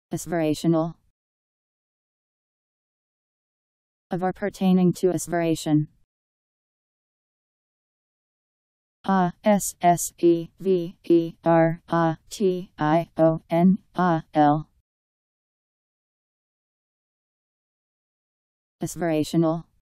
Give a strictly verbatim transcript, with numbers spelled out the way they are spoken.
Asseverational. Of or pertaining to asseveration. A S S E V E R A T I O N A L. Asseverational.